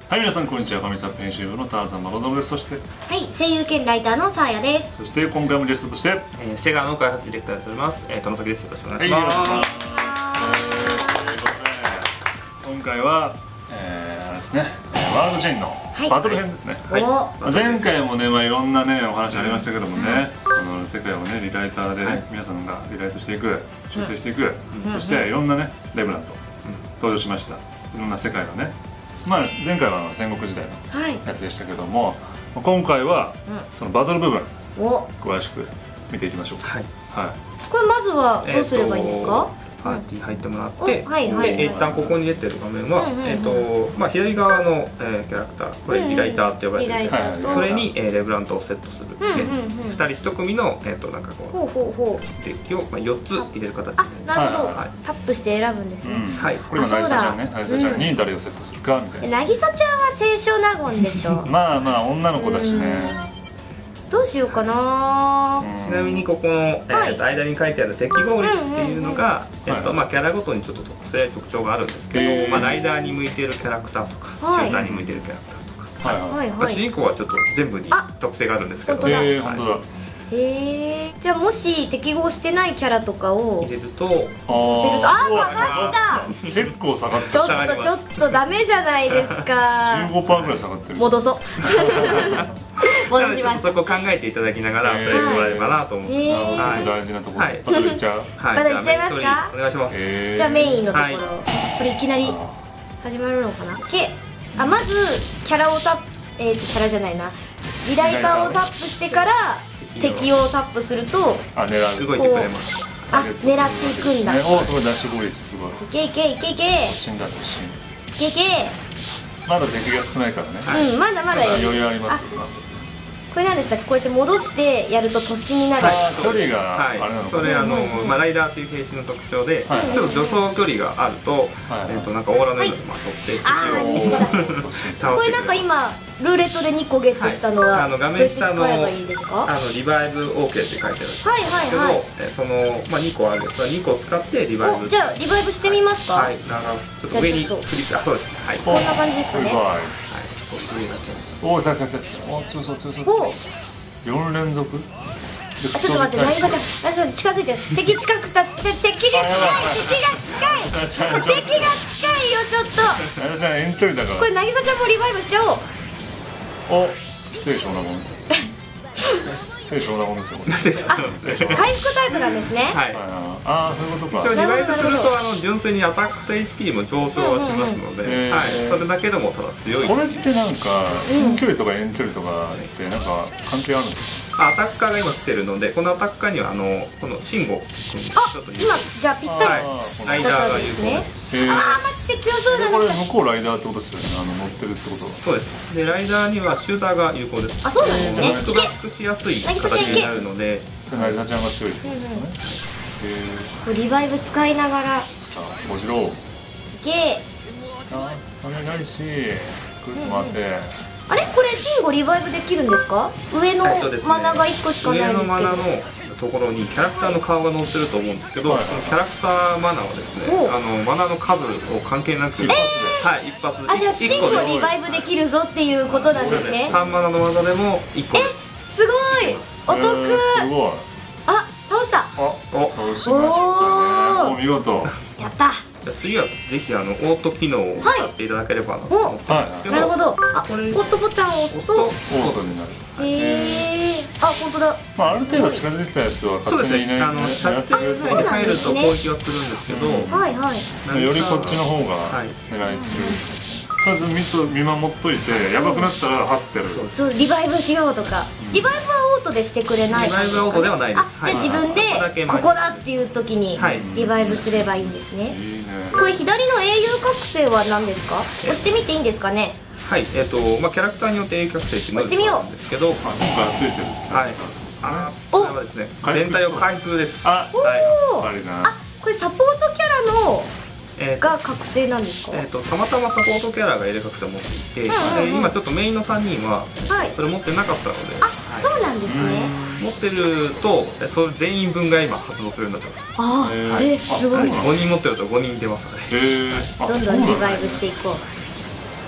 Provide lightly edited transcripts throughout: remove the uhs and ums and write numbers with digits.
はい、皆さんこんにちは。ファミサップ編集部のターザンマロゾムです。そしてはい、声優兼ライターのサーヤです。 そして今回もゲストとして、 セガの開発ディレクターやっております、野崎です。よろしくお願いします。 今回は、あれですね、ワールドチェインのバトル編ですね。前回もね、いろんなねお話ありましたけどもね、世界をねリライターでね、皆さんがリライトしていく、修正していく、そしていろんなねレブラント登場しました。いろんな世界のね、前回は戦国時代のやつでしたけども、今回はそのバトル部分詳しく見ていきましょうか。 これまずはどうすればいいんですか？ パーティー入ってもらって、一旦ここに出てる画面は左側のキャラクター、これリライターって呼ばれてる、それにレブラントをセットする。2人1組のなんかこうデッキを4つ入れる形で。 なるほど。タップして選ぶんですね。 これが渚ちゃんね。渚ちゃんに誰をセットするかみたいな。 渚ちゃんは清少納言でしょ。 女の子だしね。 どうしようかな。 ちなみにここの間に書いてある適合率っていうのがキャラごとにちょっと特徴があるんですけど、ライダーに向いているキャラクターとかシューターに向いているキャラクターとか、主人公はちょっと全部に特性があるんですけど、 本当だ。 じゃあもし適合してないキャラとかを入れると、 下がった。 結構下がってる。 ちょっとダメじゃないですか。 15% ぐらい下がってる。 戻そう。戻しました。 そこ考えていただきながらプレイしてもらえればなと思って。 大事なところです。まだいっちゃう？ まだいっちゃいますか？ お願いします。 じゃあメインのところ、これいきなり始まるのかな。まずキャラをキャラじゃないな、リライターをタップしてから敵をタップすると動いてくれます。 狙っていくんだ。 すごいダッシュボーイすごい。 いけ突進だ突進。 いけまだ敵が少ないからね。 まだ余裕ありますよ。 これなんでしたっけ？こうやって戻してやると突進になる。 距離があれなのか。 それライダーっていう兵士の特徴で、ちょっと助走距離があるとなんかオーラのようにまとって敵をこれなんか今ルーレットで2個ゲットしたのは画面下のリバイブ OK って書いてあるんですけど、その2個あるやつは2個使ってリバイブ。 じゃあリバイブしてみますか？ ちょっと上にクリック。そうです。 こんな感じですかね。 おお、強そう4連続。 ちょっと待って、渚ちゃん近づいてる。敵近くた敵が近いよちょっと。 渚ちゃん遠距離だから。 これ渚ちゃんもリバイブしちゃおう。 清少納言。清少納言ですよ。 回復タイプなんですね。 そういうことか。 一応リバイブすると純粋にアタックと HP も上昇しますので、それだけでもただ強い。 これってなんか近距離とか遠距離とかってなんか関係あるんですか？ アタッカーが今来てるので、このアタッカーにはこの慎吾君ちょっと今じゃあぴったりライダーが有効です。 待って強そうだな。 これ向こうライダーってことですよね。乗ってるってことは。 そうです。でライダーにはシューターが有効です。 そうなんですね。 バックしやすい形になるので、 渚ちゃんが強いってことですよね。 リバイブ使いながらもちろんいけ。 お願いし、くるっと回って。 あれこれシンゴリバイブできるんですか？上のマナが1個しかないんですけど、 上のマナのところにキャラクターの顔が載ってると思うんですけど、そのキャラクターマナはですね、マナの数を関係なく一発でじゃあシンゴリバイブできるぞっていうことなんですね。 3マナの技でも1個。 すごいお得。倒した。 倒しましたね。お見事。 やった。 次はぜひオート機能を使っていただければなと思ってますけど。 なるほど。オートボタンを押すとオートになる。 本当だ。 ある程度近づいてきたやつは勝手にいない。 射程内に入ると攻撃はするんですけど、 よりこっちの方が狙いつく。とりあえず見守っといて、やばくなったらハッてやる。 そう、リバイブしようとか。リバイブはオートでしてくれない。 リバイブはオートではないです。 じゃあ自分でここだっていう時にリバイブすればいいんですね。これ左の英雄覚醒は何ですか？押してみていいんですかね？ キャラクターによって英雄覚醒っていうのがあるんですけど、 今回ついてる。 これはですね、全体を回復です。 これサポートキャラのが覚醒なんですか？ たまたまサポートキャラがエレ覚醒を持っていて、今ちょっとメインの3人はそれ持ってなかったので、 そうなんですね。 持ってるとそれ全員分が今発動するようになってます。 すごい。 5人持ってると5人出ますので、 どんどんリバイブしていこう。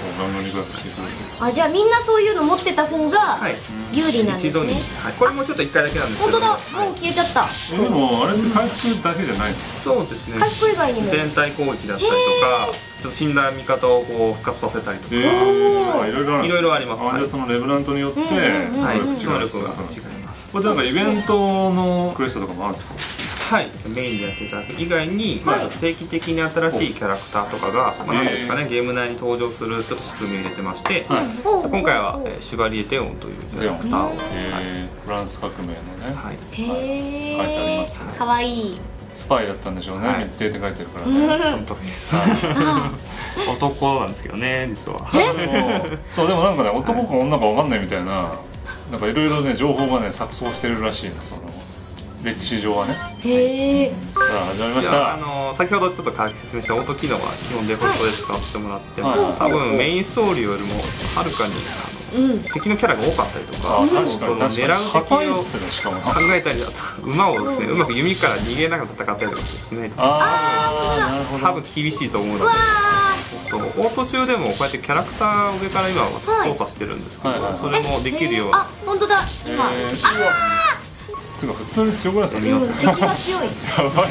ガンガンリバイブしてくれる。 あ、じゃあみんなそういうの持ってた方が有利なんですね。 一度に、これもちょっと1回だけなんですけど。 本当だ、もう消えちゃった。 でもあれって回復だけじゃないんですか？ そうですね。 回復以外にも全体攻撃だったりとか、ちょっと死んだ味方をこう復活させたりとか、いいろいろあるんですか？ ろいろあります。 じゃあそのレブラントによって能力が違います。 これなんかイベントのクエストとかもあるんですか？ はい、メインでやっていただく以外に、定期的に新しいキャラクターとかが、なんですかね、ゲーム内に登場するちょっと仕組みを入れてまして、今回はシュバリエ・テオンというキャラクターを、 フランス革命のね、 へえ、 書いてありますね。 かわいい。 スパイだったんでしょうね、密偵って書いてるからね。 その通りです。男なんですけどね、実は。 そう、でもなんかね、男か女か分かんないみたいな、なんかいろいろね、情報がね、錯綜してるらしいの、その歴史上はね。 へえ。 さあ、始まりました。 先ほどちょっと説明したオート機能は基本デフォルトで使ってもらってます。多分メインストーリーよりもはるかに敵のキャラが多かったりとか、狙う敵を考えたりだとか、馬をですね、うまく弓から逃げながら戦ったりとかしないと多分厳しいと思うので、オート中でもこうやってキャラクターを上から今操作してるんですけど、それもできるように。 あ、本当だ。今。 てか普通に強くないですか？ 敵が強い。 やばい。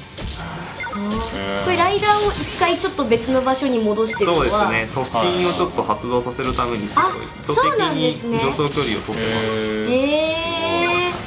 これライダーを一回ちょっと別の場所に戻してるのは、 そうですね、突進をちょっと発動させるためにすごい意図的に助走距離を取ってます。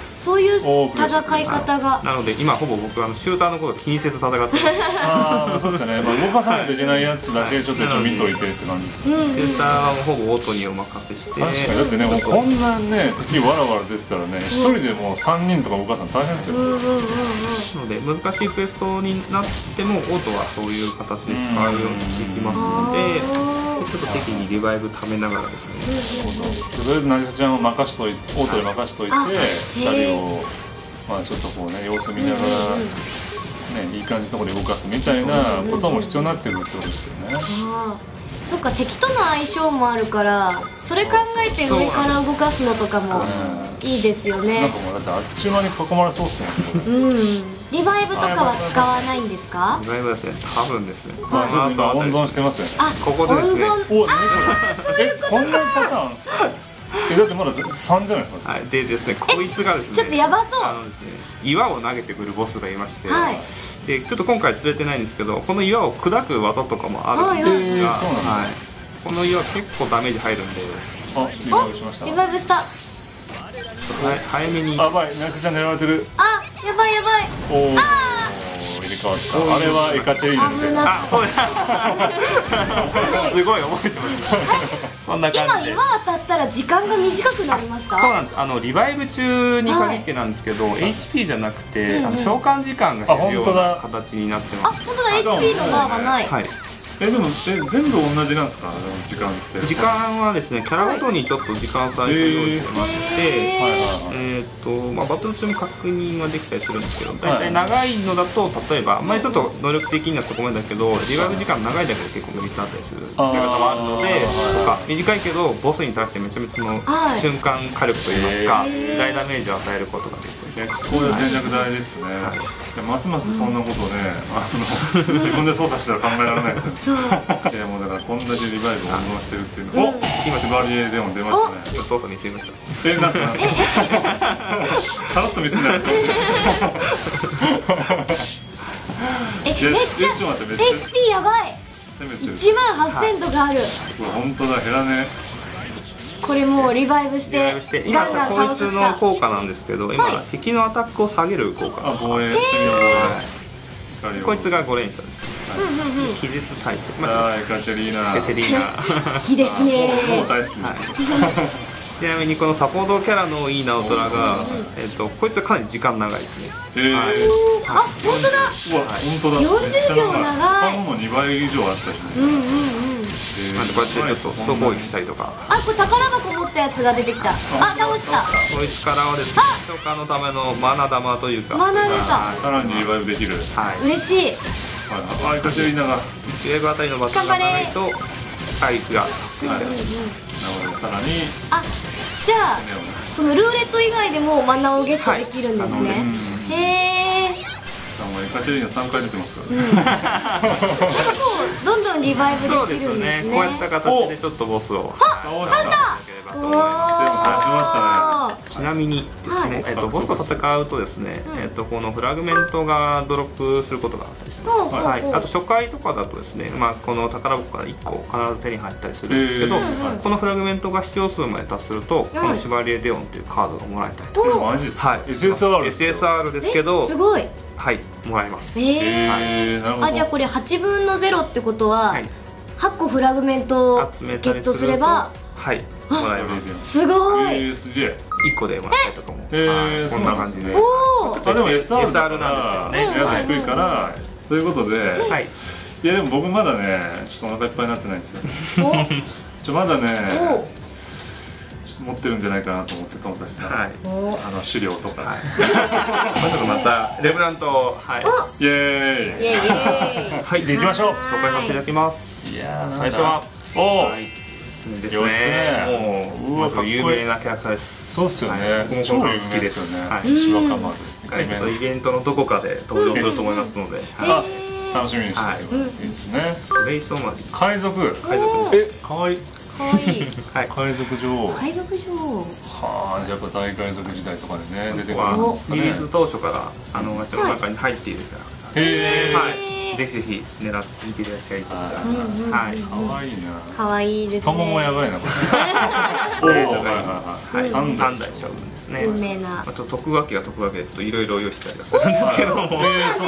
そういう戦い方が。 なので今ほぼ僕シューターのことを気にせず戦ってます。 ああ、そうですね。動かさないといけないやつだけちょっと見といてって感じです。 シューターはほぼオートにお任せして。 確かにだってね、もうこんなね敵わらわら出てたらね、一人でもう3人とか動かすの大変ですよ。 なので難しいクエストになってもオートはそういう形で使うようにできますので、ちょっと適宜リバイブためながらですね。 とりあえず渚ちゃんを任しといて、オートで任しといて、2人をまあちょっとこうね様子見ながらね、いい感じのところで動かすみたいなことも必要になってるってことですよね。 そっか、敵との相性もあるから、それ考えて上から動かすのとかもいいですよね。 なんかもうだってあっちゅう間に囲まれそうっすね。 リバイブとかは使わないんですか？ リバイブですね、多分ですね。 まあちょっと今温存してますよね。 あ、 ここでですね。 お、こんなパターンあるんですか？だってまだ3じゃないですか。 はい、でですね、こいつがですね、 ちょっとやばそう。 岩を投げてくるボスがいまして、でちょっと今回釣れてないんですけど、この岩を砕く技とかもあるんですが、この岩結構ダメージ入るんで、 あ、リバイブしました。 リバイブした。 早めに。 やばい、なくちゃん狙われてる。 あ、やばいやばい。 おお、入れ替わった。あれはエカチェリーナですよ。 あ、そうです。すごい覚えてます。こんな感じで。 今岩当たったら時間が短くなりました？ そうなんです。リバイブ中に限ってなんですけど、HP じゃなくて召喚時間が減るような形になってます。 あ、本当だ、HP のバーがない。 はい。 でも全部同じなんですか？時間って。 時間はですね、キャラごとにちょっと時間差を用意してまして、バトル中も確認はできたりするんですけど、大体長いのだと、例えばあんまりちょっと能力的にはそこまでだけど、リバイブ時間長いだけで結構無理だったりするやり方もあるので、とか短いけどボスに対してめちゃめちゃの瞬間火力といいますか、大ダメージを与えることができる。 こういう戦略大事ですね。ますますそんなことね、自分で操作したら考えられないですよね。いやもうだからこんだけリバイブを温存してるっていうの。お、今シュバリエ・デオン出ましたね。 操作見せました。 なんすか？さらっと見せない。 めっちゃ HP やばい。18000とかある。 本当だ、減らね。 これもうリバイブして今こいつの効果なんですけど、今敵のアタックを下げる効果。 防衛してみよう。 こいつが5連射です。気絶耐性。 エカチェリーナ。 好きですね。 もう大好き。 ちなみにこのサポートキャラのいいナオトラが、こいつはかなり時間長いですね。 あ、本当だ。 うわ、本当だ。 40秒長い。 他のも2倍以上あったしね。 なんでこうやってちょっと総攻撃したりとか。 あ、これ宝箱持ったやつが出てきた。あ、倒した。 こいつからはですね、消化のためのマナ玉というか。 マナ出た。 さらにリバイブできる。 嬉しい。 あ、エカチェリーナが。 リバイブあたりのバトルがないと回復が。 なるほど、さらに。 あ、じゃあそのルーレット以外でもマナをゲットできるんですね。へえ。 エカチェリーナ3回出てますからね。 結構どんどんリバイブそうでできるんすね。 ですね。 こういった形でちょっとボスを倒していただければと思います。 勝ちましたね。 ちなみにですね、ボスと戦うとですね、このフラグメントがドロップすることがあったりします。はい。あと初回とかだとですね、この宝箱から1個必ず手に入ったりするんですけど、このフラグメントが必要数まで達すると、このシュバリエデオンというカードがもらえたりとか。 マジですか。 はい。 SSR ですけど、 すごい。 はい、もらえます。 なるほど。じゃあこれ8分の0ってことは8個フラグメントをゲットすれば、 はいもらえます。 すごい。 すげえ。 1個でもらったりとかもこんな感じで。 おお。 でも SR なんですけどね。 やっぱ低いからということで、いやでも僕まだねちょっとお腹いっぱいになってないんですよ。まだね持ってるんじゃないかなと思ってトムさんして資料とかちょっとまたレブラントイエーイイエーイ。 はい、でいきましょう。 紹介させていただきます。 いや最初はですね。 もう有名なキャラクターです。 そうっすよね。 超好きですよね。 シワカマル。 ちょっとイベントのどこかで登場すると思いますので、 楽しみにしていいですね。 レイソマリ海賊。可愛い。 かわいい。 海賊女王。 海賊女王。 はあ、じゃあやっぱ大海賊時代とかでね出てくるんですかね。 リリース当初からガチャの中に入っているキャラクターです。ぜひぜひ狙ってみていただきたいと思います。はい。 可愛いな。 可愛いですね。 トモもやばいなこれ。3 代将軍ですね。 有名な。 あと徳川家が徳川家でちょっといろいろ用意したりはするんですけども。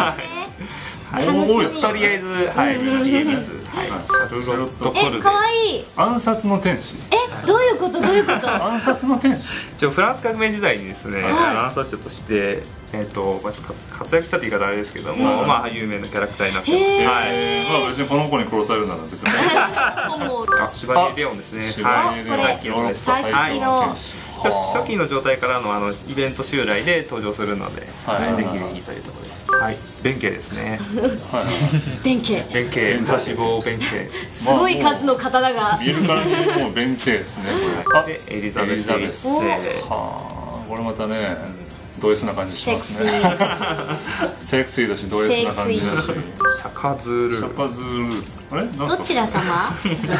とりあえず家光シャルロット・コルデ。 可愛い。 暗殺の天使。 どういうことどういうこと。 暗殺の天使。 フランス革命時代にですね暗殺者として活躍したって言い方あれですけども有名なキャラクターになってます。 別にこの子に殺されるなら別に。 シュバリエデオンですね。 シュバリエデオン。 さっきの初期の状態からのイベント襲来で登場するので、ぜひぜひというところです。弁慶ですね。 弁慶。 弁慶、差し棒弁慶。 すごい数の刀が。 見るからにもう弁慶ですね。 でエリザベス。 はあ、これまたね、ド S な感じしますね。セクシーだしド S な感じだし。 シャカズール。 シャカズール。あれ？ どちら様？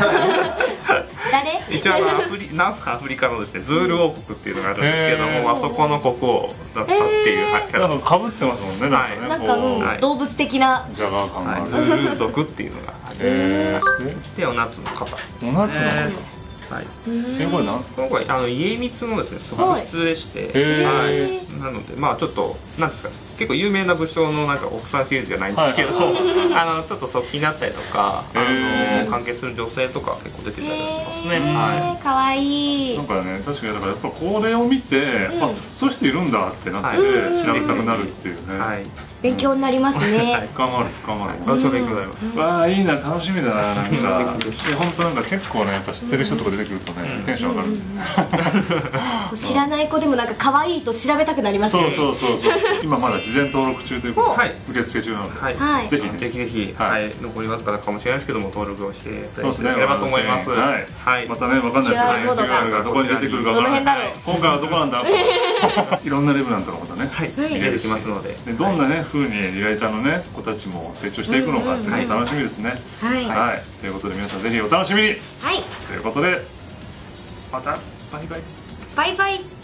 誰？ 一応アフリカのですねズール王国っていうのがあるんですけども、あそこの国王だったっていうキャラ。 なんか被ってますもんね。 なんか動物的なジャガー感がある。 ズール族っていうのがあります。でお夏の方。 お夏の方。これ何？ この子は家光のですね側室でして、なのでちょっとなんですか結構有名な武将の奥さんシリーズじゃないんですけど、ちょっと側近だったりとか関係する女性とか結構出てたりしますね。 可愛い。 なんかね確かにだからやっぱこれを見てそういう人いるんだってなって調べたくなるっていうね。 勉強になりますね。 深まる深まる。 私も勉強になります。 わあいいな楽しみだななんか。本当なんか結構ねやっぱ知ってる人とか出てくるとねテンション上がる。 知らない子でも可愛いと調べたくなりますね。 そう今まだ事前登録中ということで受付中なのでぜひぜひ残りわずかかもしれないですけども登録をしていただければと思います。 またねわかんないですよね。QRがどこに出てくるかわからない。今回はどこなんだ。いろんなレブラントがまたね見れてきますので、 どんなね風にリライターのね子たちも成長していくのかっていうの楽しみですね。はいということで皆さんぜひお楽しみに。ということでまたバイバイ。 バイバイ。